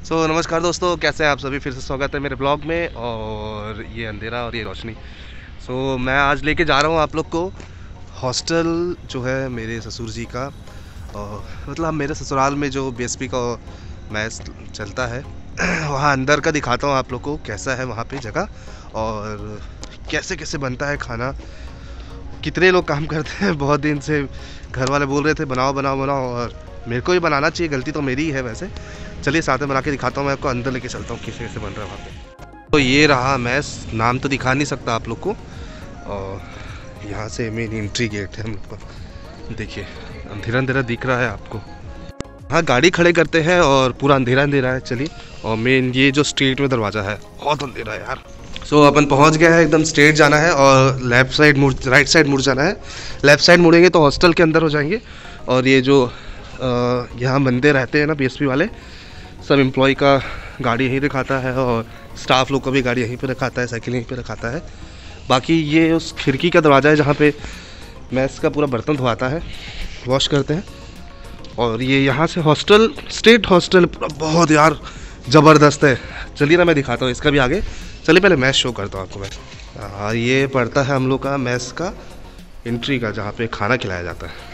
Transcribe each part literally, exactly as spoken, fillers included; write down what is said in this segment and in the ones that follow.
सो so, नमस्कार दोस्तों, कैसे हैं आप सभी। फिर से स्वागत है मेरे ब्लॉग में। और ये अंधेरा और ये रोशनी। सो so, मैं आज लेके जा रहा हूँ आप लोग को हॉस्टल जो है मेरे ससुर जी का। और मतलब मेरे ससुराल में जो बीएसपी का मैच चलता है वहाँ अंदर का दिखाता हूँ आप लोग को, कैसा है वहाँ पे जगह और कैसे कैसे बनता है खाना, कितने लोग काम करते हैं। बहुत दिन से घर वाले बोल रहे थे बनाओ बनाओ बनाओ, और मेरे को ही बनाना चाहिए, गलती तो मेरी ही है वैसे। चलिए साथ में बना के दिखाता हूँ, मैं आपको अंदर लेके चलता हूँ कैसे कैसे बन रहा है वहाँ पे। तो ये रहा मैस, नाम तो दिखा नहीं सकता आप लोग को। और यहाँ से मेन एंट्री गेट है हम लोग का। देखिए अंधेरा अंधेरा दिख रहा है आपको। हाँ, गाड़ी खड़े करते हैं और पूरा अंधेरा अंधेरा है। चलिए, और मेन ये जो स्ट्रीट में दरवाज़ा है बहुत अंधेरा है यार। सो so, अपन पहुंच गए हैं, एकदम स्ट्रेट जाना है और लेफ़्ट साइड मुड़ राइट साइड मुड़ जाना है। लेफ़्ट साइड मुड़ेंगे तो हॉस्टल के अंदर हो जाएंगे। और ये जो यहाँ बंदे रहते हैं ना बीएसपी वाले, सब एम्प्लॉय का गाड़ी यहीं रखाता है और स्टाफ लोग का भी गाड़ी यहीं पे रखाता है, साइकिल यहीं पे रखाता है। बाकी ये उस खिड़की का दरवाज़ा है जहाँ पे मैस का पूरा बर्तन धोआता है, वॉश करते हैं। और ये यहाँ से हॉस्टल, स्टेट हॉस्टल पूरा बहुत यार ज़बरदस्त है। चलिए ना मैं दिखाता हूँ इसका भी आगे। चलिए पहले मैस शो करता हूँ आपको मैं। हाँ, ये पड़ता है हम लोग का मैस का एंट्री का, जहाँ पे खाना खिलाया जाता है।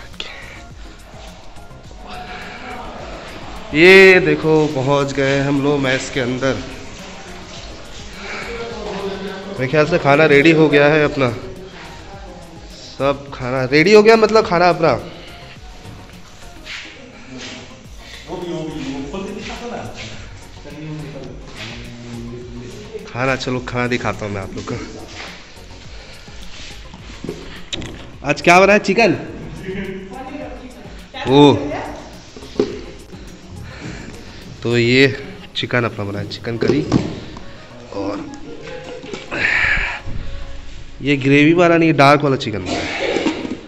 ये देखो पहुँच गए हम लोग मैस के अंदर। मेरे ख्याल से खाना रेडी हो गया है अपना, सब खाना रेडी हो गया, मतलब खाना अपना। खाना, चलो खाना दिखाता हूँ मैं आप लोग को। आज क्या बना है? चिकन। ओह, तो ये चिकन अपना बना है, चिकन करी। और ये ग्रेवी वाला नहीं, डार्क वाला चिकन बना है।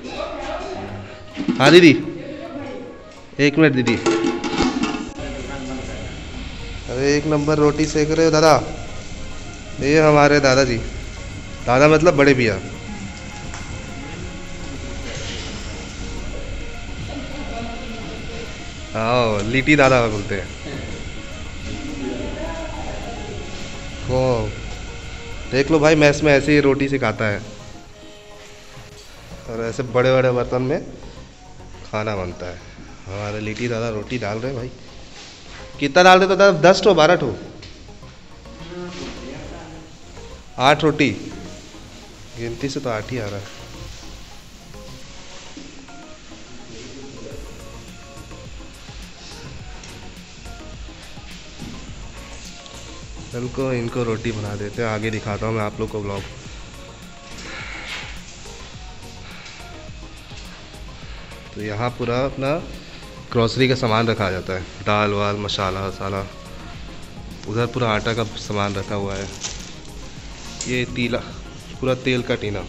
हाँ दीदी, एक मिनट दीदी। अरे एक नंबर रोटी सेक रहे हो दादा। ये हमारे दादाजी, दादा मतलब बड़े भैया। हाँ, लिट्टी दादा बोलते हैं। ओ, देख लो भाई, मैस में ऐसे ही रोटी सिखाता है और ऐसे बड़े बड़े बर्तन में खाना बनता है। हमारे लिट्टी दादा रोटी डाल रहे हैं भाई। कितना डाल रहे तो दादा? दस ठो बारह ठो आठ रोटी, गिनती से तो आठ ही आ रहा है। इनको इनको रोटी बना देते हैं, आगे दिखाता हूँ मैं आप लोग को ब्लॉग। तो यहाँ पूरा अपना ग्रॉसरी का सामान रखा जाता है, दाल वाल मसाला वसाला। उधर पूरा आटा का सामान रखा हुआ है। ये तीला, पूरा तेल का टीना।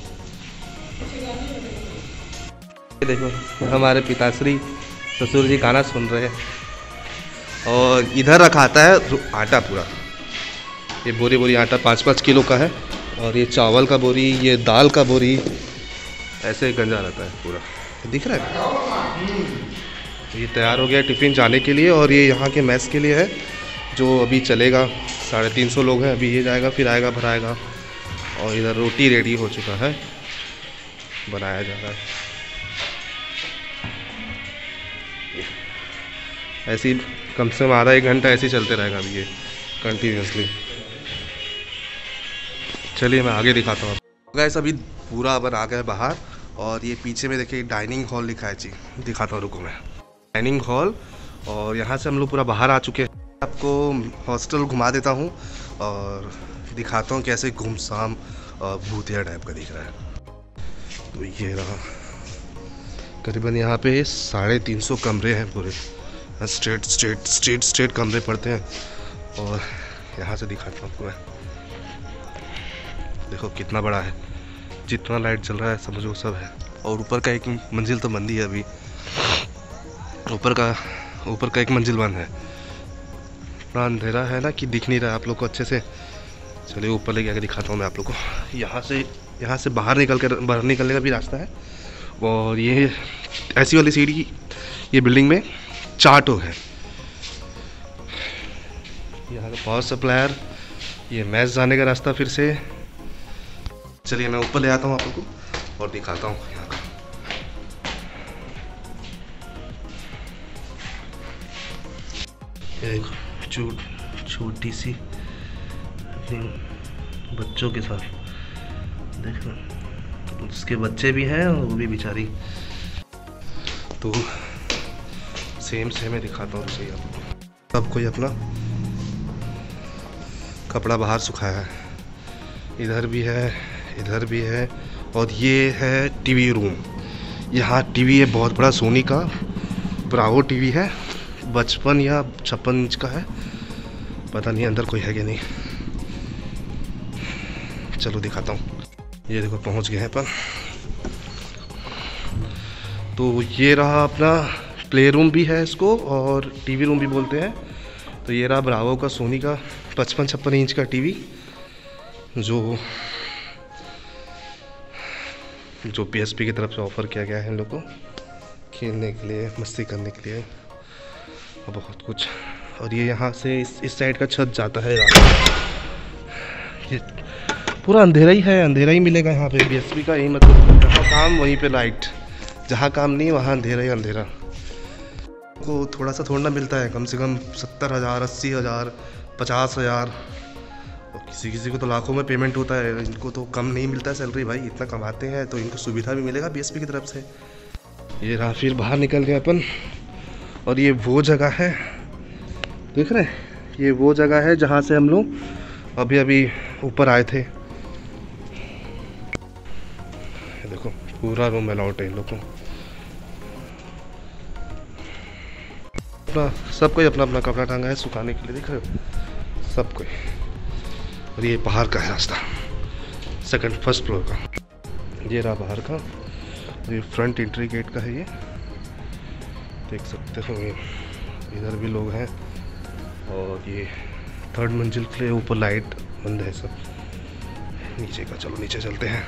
ये देखो हमारे पिताश्री ससुर जी गाना सुन रहे हैं। और इधर रखाता है आटा पूरा, ये बोरी बोरी आटा पाँच पाँच किलो का है। और ये चावल का बोरी, ये दाल का बोरी, ऐसे गंजा रहता है पूरा। दिख रहा है? ये तैयार हो गया टिफ़िन जाने के लिए। और ये यहाँ के मैस के लिए है जो अभी चलेगा। साढ़े तीन सौ लोग हैं, अभी ये जाएगा फिर आएगा भराएगा। और इधर रोटी रेडी हो चुका है, बनाया जा रहा है। ऐसे ही कम से कम आधा एक घंटा ऐसे ही चलते रहेगा अभी ये कंटिन्यूसली। चलिए मैं आगे दिखाता हूँ। गाइस अभी पूरा अपन आ गए बाहर। और ये पीछे में देखिए डाइनिंग हॉल लिखा है जी, दिखाता हूँ रुको मैं। डाइनिंग हॉल, और यहाँ से हम लोग पूरा बाहर आ चुके हैं। आपको हॉस्टल घुमा देता हूँ और दिखाता हूँ कैसे घुमसाम और भूतिया टाइप का दिख रहा है। तो ये रहा, करीबन यहाँ पे साढ़े तीन सौ कमरे हैं पूरे, स्ट्रेट स्ट्रेट स्ट्रेट स्ट्रेट कमरे पड़ते हैं। और यहाँ से दिखाता हूँ आपको मैं, देखो कितना बड़ा है, जितना लाइट चल रहा है समझो सब है। और ऊपर का एक मंजिल तो बंद ही है अभी, ऊपर का ऊपर का एक मंजिल बंद है। इतना अंधेरा है ना कि दिख नहीं रहा है आप लोग को अच्छे से। चलिए ऊपर लेके आके दिखाता हूँ मैं आप लोग को। यहाँ से यहाँ से बाहर निकल कर बाहर निकलने का भी रास्ता है। और ये ऐसी वाली सीढ़ी, ये बिल्डिंग में चार टो है। यहाँ का पावर सप्लायर, ये मैच जाने का रास्ता फिर से। चलिए मैं ऊपर ले आता हूँ आप लोगों को और दिखाता हूँ यहाँ का। एक छोट छोटी सी बच्चों के साथ देखना, उसके बच्चे भी हैं और वो भी बेचारी। तो सेम सेम मैं दिखाता हूँ सही आपको। सब कोई अपना कपड़ा बाहर सुखाया है, इधर भी है, इधर भी है। और ये है टीवी रूम। यहाँ टीवी है बहुत बड़ा, सोनी का ब्रावो टीवी है, पचपन या छप्पन इंच का है, पता नहीं अंदर कोई है कि नहीं। चलो दिखाता हूँ। ये देखो पहुँच गए हैं अपन। तो ये रहा अपना प्ले रूम भी है इसको और टीवी रूम भी बोलते हैं। तो ये रहा ब्रावो का सोनी का पचपन छप्पन इंच का टीवी, जो जो पीएसपी की तरफ से ऑफ़र किया गया है इन लोग को खेलने के लिए, मस्ती करने के लिए और बहुत कुछ। और ये यहाँ से इस इस साइड का छत जाता है। ये पूरा अंधेरा ही है, अंधेरा ही मिलेगा यहाँ पे। पीएसपी का यही मतलब, जहाँ काम वहीं पे लाइट, जहाँ काम नहीं वहाँ अंधेरा ही अंधेरा। को थोड़ा सा थोड़ा मिलता है, कम से कम सत्तर हज़ार अस्सी हज़ार पचास हज़ार और किसी किसी को तो लाखों में पेमेंट होता है। इनको तो कम नहीं मिलता है सैलरी, भाई इतना कमाते हैं तो इनको सुविधा भी मिलेगा बीएसपी की तरफ से। ये रहा, फिर बाहर निकल गए अपन। और ये वो जगह है, देख रहे हैं, ये वो जगह है जहाँ से हम लोग अभी अभी ऊपर आए थे। देखो पूरा रूम अलाउट है इन लोग को। अपना सब कोई अपना अपना कपड़ा टांगा है सुखाने के लिए, देख रहे हो सब कोई। और ये बाहर का है रास्ता, सेकंड फर्स्ट फ्लोर का। ये रहा बाहर का, ये फ्रंट एंट्री गेट का है, ये देख सकते हो। ये इधर भी लोग हैं और ये थर्ड मंजिल के लिए ऊपर लाइट बंद है सब। नीचे का, चलो नीचे चलते हैं।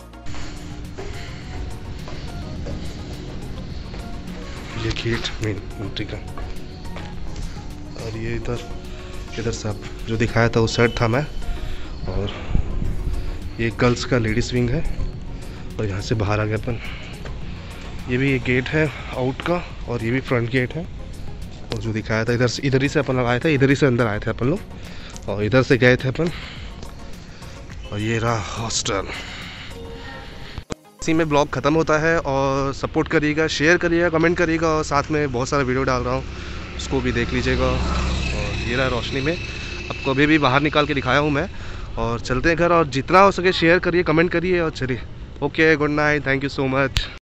ये गेट मेन एंट्री का। और ये इधर इधर सब जो दिखाया था उस साइड था मैं। और ये गर्ल्स का लेडीज विंग है और यहाँ से बाहर आ गए अपन। ये भी एक गेट है आउट का और ये भी फ्रंट गेट है। और जो दिखाया था इधर से, इधर ही से अपन लगाए थे, इधर ही से अंदर आए थे अपन लोग और इधर से गए थे अपन। और ये रहा हॉस्टल। इसी में ब्लॉग ख़त्म होता है। और सपोर्ट करिएगा, शेयर करिएगा, कमेंट करिएगा और साथ में बहुत सारा वीडियो डाल रहा हूँ, उसको भी देख लीजिएगा। और ये रहा रोशनी में, आपको अभी भी बाहर निकाल के दिखाया हूँ मैं। और चलते हैं घर, और जितना हो सके शेयर करिए, कमेंट करिए और चलिए। Okay, good night, thank you so much.